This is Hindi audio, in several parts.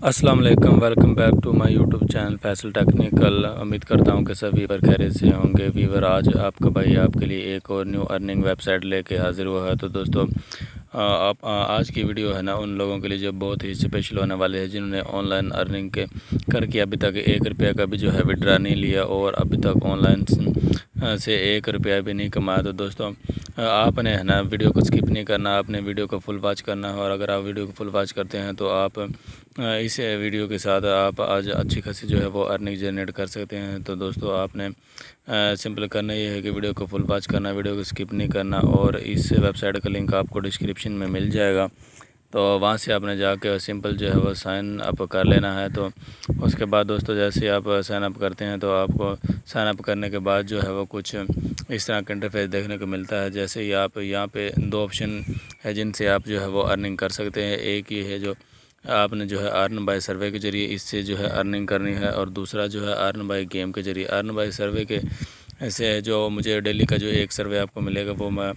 अस्सलाम वालेकुम, welcome back to my YouTube channel Faisal technical. उम्मीद करता हूँ कि सभी वीवर खैरियत से होंगे। वीवर आज आपका भाई आपके लिए एक और न्यू अर्निंग वेबसाइट लेके हाज़िर हुआ है। तो दोस्तों आज की वीडियो है ना उन लोगों के लिए जो बहुत ही स्पेशल होने वाले हैं, जिन्होंने ऑनलाइन अर्निंग के करके अभी तक 1 रुपया का भी जो है विड्रा नहीं लिया और अभी तक ऑनलाइन से 1 रुपया भी नहीं कमाया। तो दोस्तों आपने है ना वीडियो को स्किप नहीं करना, आपने वीडियो को फुल वॉच करना है। और अगर आप वीडियो को फुल वॉच करते हैं तो आप इस वीडियो के साथ आप आज अच्छी खासी जो है वो अर्निंग जनरेट कर सकते हैं। तो दोस्तों आपने सिंपल करना ये है कि वीडियो को फुल वॉच करना, वीडियो को स्किप नहीं करना। और इस वेबसाइट का लिंक आपको डिस्क्रिप्शन में मिल जाएगा, तो वहाँ से आपने जाके सिंपल जो है वो साइन अप कर लेना है। तो उसके बाद दोस्तों जैसे आप साइन अप करते हैं तो आपको साइन अप करने के बाद जो है वो कुछ इस तरह का इंटरफेस देखने को मिलता है। जैसे ही आप यहाँ पे 2 ऑप्शन है जिनसे आप जो है वो अर्निंग कर सकते हैं। एक ये है जो आपने जो है अर्न बाय सर्वे के ज़रिए इससे जो है अर्निंग करनी है, और दूसरा जो है अर्न बाय गेम के ज़रिए। अर्न बाय सर्वे के ऐसे जो मुझे डेली का जो एक सर्वे आपको मिलेगा वो मैं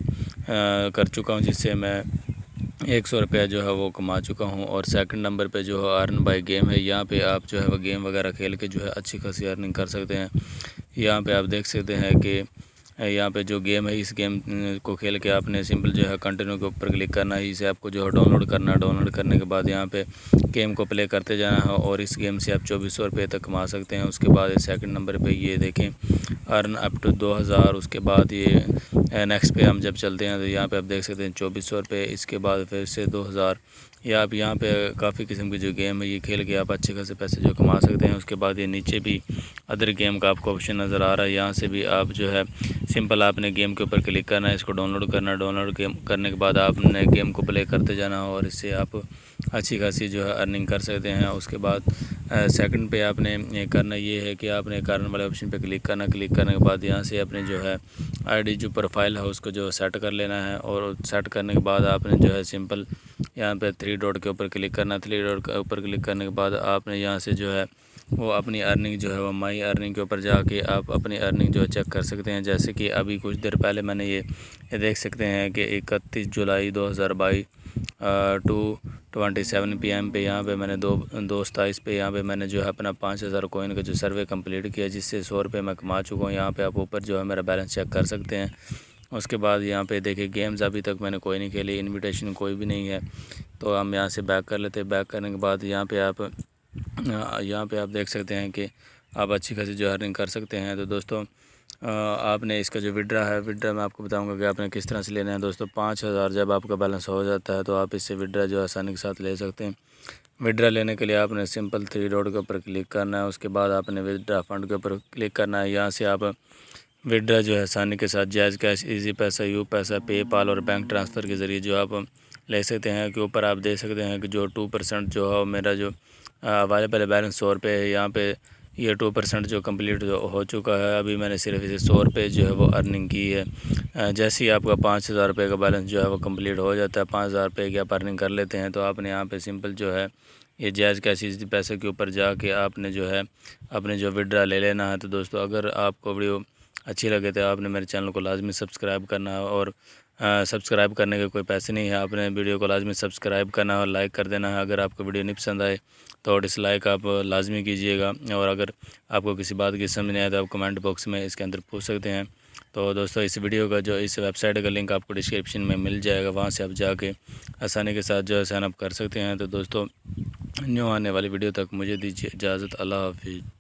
कर चुका हूँ, जिससे मैं 100 रुपया जो है वो कमा चुका हूँ। और सेकंड नंबर पे जो है अर्न बाय गेम है, यहाँ पे आप जो है वो गेम वगैरह खेल के जो है अच्छी खासी अर्निंग कर सकते हैं। यहाँ पे आप देख सकते हैं कि यहाँ पे जो गेम है, इस गेम को खेल के आपने सिंपल जो है कंटिन्यू के ऊपर क्लिक करना है। इसे आपको जो है डाउनलोड करना है। डाउनलोड करने के बाद यहाँ पे गेम को प्ले करते जाना है और इस गेम से आप 2400 रुपये तक कमा सकते हैं। उसके बाद सेकंड नंबर पे ये देखें अर्न अप टू 2000। उसके बाद ये नेक्स्ट पे हम जब चलते हैं तो यहाँ पे आप देख सकते हैं 2400 रुपये। इसके बाद फिर से 2000। या आप यहाँ पे काफ़ी किस्म की जो गेम है ये खेल के आप अच्छे खासे पैसे जो कमा सकते हैं। उसके बाद ये नीचे भी अदर गेम का आपको ऑप्शन नज़र आ रहा है, यहाँ से भी आप जो है सिंपल आपने गेम के ऊपर क्लिक करना है, इसको डाउनलोड करना है। डाउनलोड करने के बाद आपने गेम को प्ले करते जाना और इससे आप अच्छी खासी जो है अर्निंग कर सकते हैं। उसके बाद सेकंड पे आपने करना ये है कि आपने कारण वाले ऑप्शन पे क्लिक करना। क्लिक करने के बाद यहाँ से अपने जो है आईडी जो प्रोफाइल है उसको जो सेट कर लेना है। और सेट करने के बाद आपने जो है सिंपल यहाँ पे 3 डॉट के ऊपर क्लिक करना। 3 डॉट के ऊपर क्लिक करने के बाद आपने यहाँ से जो है वो अपनी अर्निंग जो है वो माई अर्निंग के ऊपर जाके आप अपनी अर्निंग जो है चेक कर सकते हैं। जैसे कि अभी कुछ देर पहले मैंने ये देख सकते हैं कि 31 जुलाई 2022 2:27 PM पे यहाँ पे मैंने 2:27 पे यहाँ पे मैंने जो है अपना 5000 कॉइन का जो सर्वे कंप्लीट किया, जिससे 100 रुपये मैं कमा चुका हूँ। यहाँ पे आप ऊपर जो है मेरा बैलेंस चेक कर सकते हैं। उसके बाद यहाँ पे देखिए गेम्स अभी तक मैंने कोई नहीं खेली, इनविटेशन कोई भी नहीं है। तो हम यहाँ से बैक कर लेते हैं। बैक करने के बाद यहाँ पे आप देख सकते हैं कि आप अच्छी खासी जो अर्निंग कर सकते हैं। तो दोस्तों आपने इसका जो विड्रा है, विड्रा मैं आपको बताऊंगा कि आपने किस तरह से लेना है। दोस्तों 5000 जब आपका बैलेंस हो जाता है तो आप इससे विड्रा जो आसानी के साथ ले सकते हैं। विड्रा लेने के लिए आपने सिंपल 3 डॉट के ऊपर क्लिक करना है। उसके बाद आपने विड्रा फंड के ऊपर क्लिक करना है। यहाँ से आप विड्रा जो है आसानी के साथ JazzCash, Easypaisa, UPaisa, PayPal और बैंक ट्रांसफ़र के ज़रिए जो आप ले सकते हैं। कि ऊपर आप देख सकते हैं कि जो 2% जो है मेरा जो अवेलेबल बैलेंस 100 रुपये है, यहाँ पे ये 2% जो कंप्लीट हो चुका है। अभी मैंने सिर्फ इसे 100 रुपये जो है वो अर्निंग की है। जैसे ही आपका 5000 रुपये का बैलेंस जो है वो कंप्लीट हो जाता है, 5000 रुपये की आप अर्निंग कर लेते हैं, तो आपने यहाँ पे सिंपल जो है ये जायज़ कैश इसी पैसे के ऊपर जाके आपने जो है अपने जो विड्रा ले लेना है। तो दोस्तों अगर आपको वीडियो अच्छी लगे तो आपने मेरे चैनल को लाजमी सब्सक्राइब करना है। और सब्सक्राइब करने के कोई पैसे नहीं है, आपने वीडियो को लाजमी सब्सक्राइब करना है और लाइक कर देना है। अगर आपको वीडियो नहीं पसंद आए तो डिसलाइक आप लाजमी कीजिएगा। और अगर आपको किसी बात की समझ नहीं आए तो आप कमेंट बॉक्स में इसके अंदर पूछ सकते हैं। तो दोस्तों इस वीडियो का जो इस वेबसाइट का लिंक आपको डिस्क्रिप्शन में मिल जाएगा, वहाँ से आप जाके आसानी के साथ जो है साइन अप कर सकते हैं। तो दोस्तों न्यू आने वाली वीडियो तक मुझे दीजिए इजाज़त। अल्लाह हाफिज़।